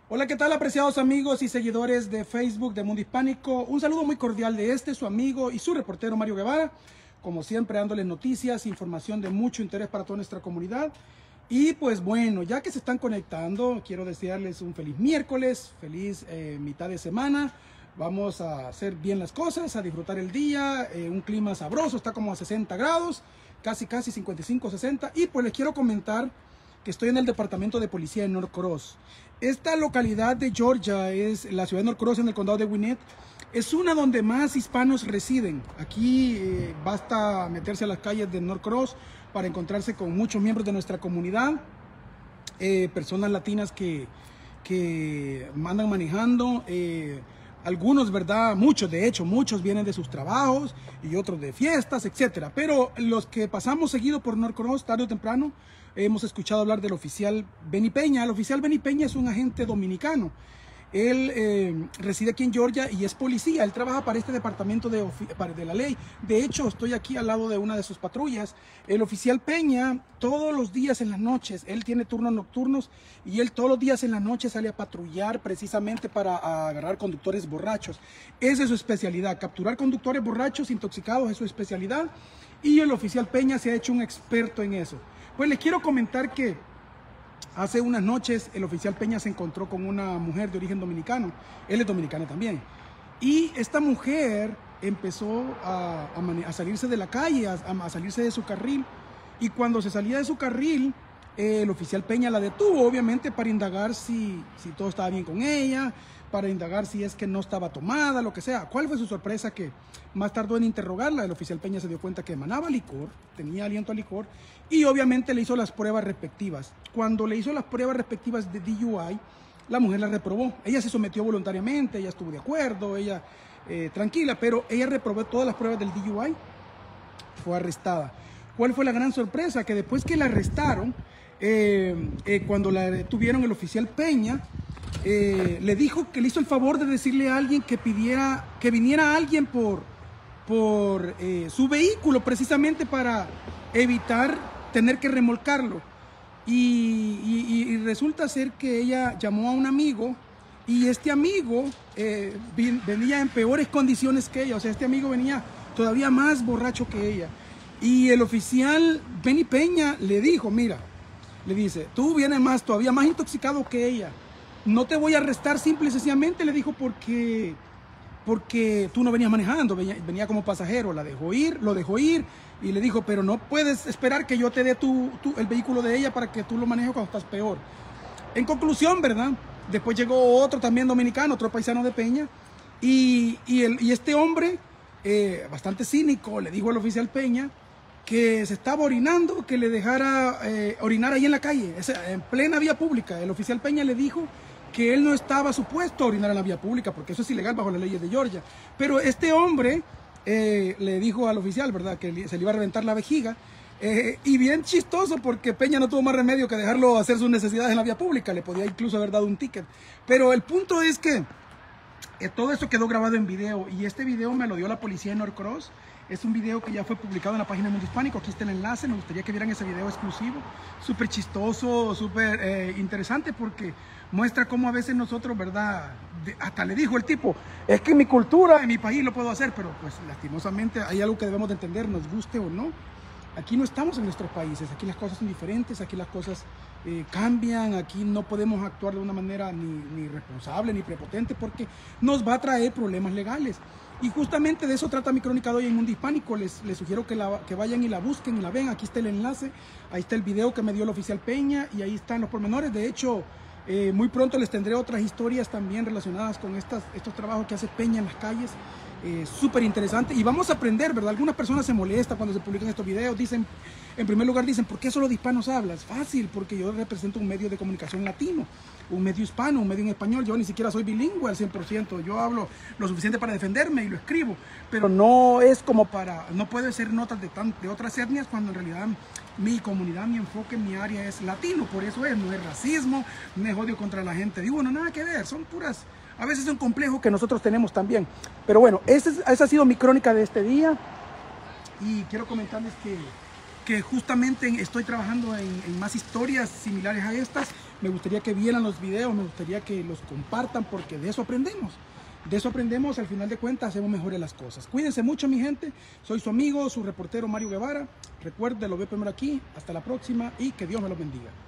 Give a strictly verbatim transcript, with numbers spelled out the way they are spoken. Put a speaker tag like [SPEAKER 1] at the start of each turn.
[SPEAKER 1] Hola, ¿qué tal, apreciados amigos y seguidores de Facebook de Mundo Hispánico? Un saludo muy cordial de este, su amigo y su reportero Mario Guevara. Como siempre, dándoles noticias, información de mucho interés para toda nuestra comunidad. Y pues bueno, ya que se están conectando, quiero desearles un feliz miércoles, feliz eh, mitad de semana. Vamos a hacer bien las cosas, a disfrutar el día, eh, un clima sabroso, está como a sesenta grados, casi casi cincuenta y cinco, sesenta. Y pues les quiero comentar que estoy en el departamento de policía de Norcross. Esta localidad de Georgia es la ciudad de Norcross en el condado de Gwinnett. Es una donde más hispanos residen. Aquí eh, basta meterse a las calles de Norcross para encontrarse con muchos miembros de nuestra comunidad, eh, personas latinas que, que andan manejando. Eh, algunos, ¿verdad? Muchos, de hecho, muchos vienen de sus trabajos y otros de fiestas, etcétera. Pero los que pasamos seguido por Norcross, tarde o temprano, hemos escuchado hablar del oficial Benny Peña. El oficial Benny Peña es un agente dominicano. Él eh, reside aquí en Georgia y es policía. Él trabaja para este departamento de, de la ley. De hecho, estoy aquí al lado de una de sus patrullas. El oficial Peña, todos los días en las noches, él tiene turnos nocturnos y él todos los días en la noche sale a patrullar precisamente para agarrar conductores borrachos. Esa es su especialidad. Capturar conductores borrachos, intoxicados, es su especialidad. Y el oficial Peña se ha hecho un experto en eso. Pues les quiero comentar que hace unas noches el oficial Peña se encontró con una mujer de origen dominicano. Él es dominicano también. Y esta mujer empezó a, a, a salirse de la calle, a, a salirse de su carril. Y cuando se salía de su carril, eh, el oficial Peña la detuvo, obviamente, para indagar si, si todo estaba bien con ella, para indagar si es que no estaba tomada, lo que sea. ¿Cuál fue su sorpresa? Que más tardó en interrogarla. El oficial Peña se dio cuenta que emanaba licor, tenía aliento a licor, y obviamente le hizo las pruebas respectivas. Cuando le hizo las pruebas respectivas de D U I, la mujer la reprobó. Ella se sometió voluntariamente, ella estuvo de acuerdo, ella eh, tranquila, pero ella reprobó todas las pruebas del D U I, fue arrestada. ¿Cuál fue la gran sorpresa? Que después que la arrestaron, eh, eh, cuando la detuvieron, el oficial Peña eh, le dijo que le hizo el favor de decirle a alguien que pidiera, que viniera alguien por, por eh, su vehículo, precisamente para evitar tener que remolcarlo. Y, y, y resulta ser que ella llamó a un amigo y este amigo eh, venía en peores condiciones que ella. O sea, este amigo venía todavía más borracho que ella. Y el oficial Benny Peña le dijo, mira, le dice, tú vienes más, todavía más intoxicado que ella. No te voy a arrestar simple y sencillamente, le dijo, porque, porque tú no venías manejando, venía, venía como pasajero. La dejó ir, lo dejó ir y le dijo, pero no puedes esperar que yo te dé tu, tu, el vehículo de ella para que tú lo manejes cuando estás peor. En conclusión, ¿verdad? Después llegó otro también dominicano, otro paisano de Peña, y, y, el, y este hombre, eh, bastante cínico, le dijo al oficial Peña que se estaba orinando, que le dejara eh, orinar ahí en la calle, o sea, en plena vía pública. El oficial Peña le dijo que él no estaba supuesto a orinar en la vía pública, porque eso es ilegal bajo las leyes de Georgia. Pero este hombre eh, le dijo al oficial, ¿verdad?, que se le iba a reventar la vejiga. Eh, y bien chistoso, porque Peña no tuvo más remedio que dejarlo hacer sus necesidades en la vía pública. Le podía incluso haber dado un ticket. Pero el punto es que eh, todo esto quedó grabado en video, y este video me lo dio la policía de Norcross. Es un video que ya fue publicado en la página de Mundo Hispánico. Aquí está el enlace. Me gustaría que vieran ese video exclusivo. Súper chistoso, súper eh, interesante, porque muestra cómo a veces nosotros, ¿verdad? De, hasta le dijo el tipo, es que en mi cultura, en mi país lo puedo hacer, pero pues lastimosamente hay algo que debemos de entender, nos guste o no. Aquí no estamos en nuestros países, aquí las cosas son diferentes, aquí las cosas eh, cambian, aquí no podemos actuar de una manera ni, ni responsable ni prepotente, porque nos va a traer problemas legales. Y justamente de eso trata mi crónica de hoy en Mundo Hispánico. Les, les sugiero que, la, que vayan y la busquen y la vean. Aquí está el enlace, ahí está el video que me dio el oficial Peña y ahí están los pormenores. De hecho, eh, muy pronto les tendré otras historias también relacionadas con estas, estos trabajos que hace Peña en las calles. Eh, súper interesante, y vamos a aprender, ¿verdad? Algunas personas se molestan cuando se publican estos videos, dicen, en primer lugar dicen, ¿por qué solo de hispanos hablas? Fácil, porque yo represento un medio de comunicación latino, un medio hispano, un medio en español. Yo ni siquiera soy bilingüe al cien por ciento, yo hablo lo suficiente para defenderme y lo escribo, pero no es como para, no puedo hacer notas de, tan, de otras etnias, cuando en realidad mi comunidad, mi enfoque, mi área es latino. Por eso es, no es racismo, no es odio contra la gente, digo, no, nada que ver, son puras, a veces es un complejo que nosotros tenemos también. Pero bueno, esa, es, esa ha sido mi crónica de este día, y quiero comentarles que, que justamente estoy trabajando en, en más historias similares a estas. Me gustaría que vieran los videos, me gustaría que los compartan, porque de eso aprendemos. De eso aprendemos, al final de cuentas hacemos mejores las cosas. Cuídense mucho, mi gente. Soy su amigo, su reportero Mario Guevara. Recuerde, lo veo primero aquí. Hasta la próxima y que Dios me los bendiga.